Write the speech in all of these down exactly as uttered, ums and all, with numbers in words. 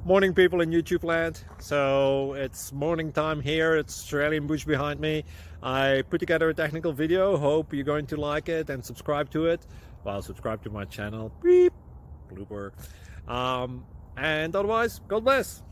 Morning, people in YouTube land. So it's morning time here. It's Australian bush behind me. I put together a technical video. Hope you're going to like it and subscribe to it. Well, subscribe to my channel. Beep. Blooper. Um, and otherwise, God bless.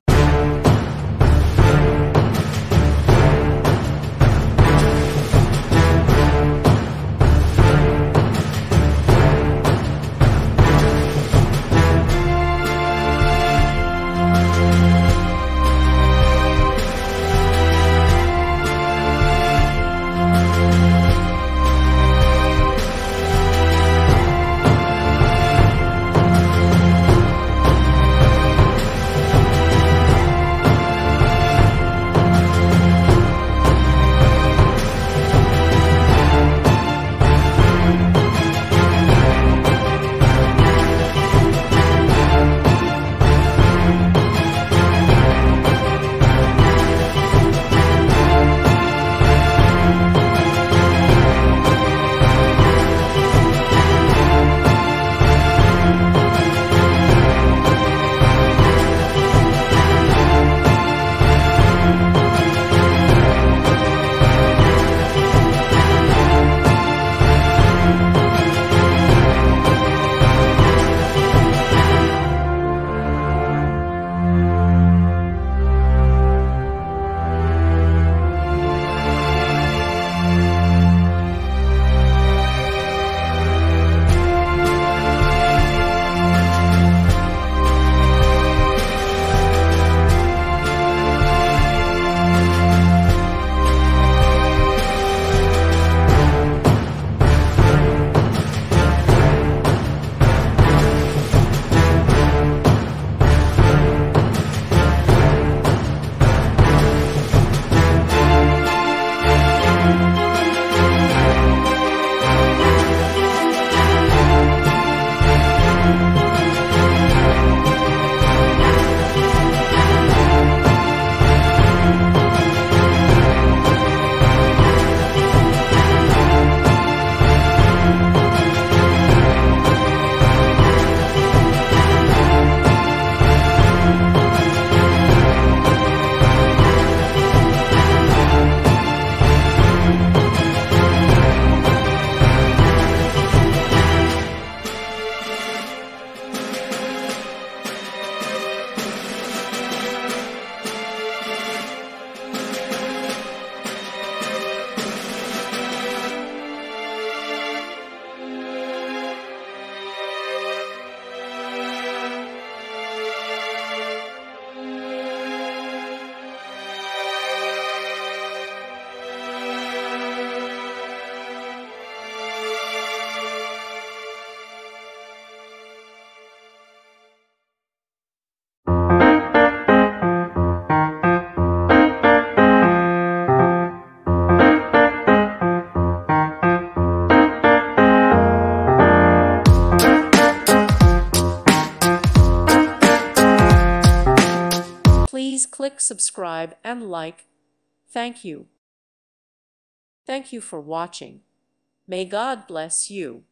Please click subscribe and like. Thank you. Thank you for watching. May God bless you.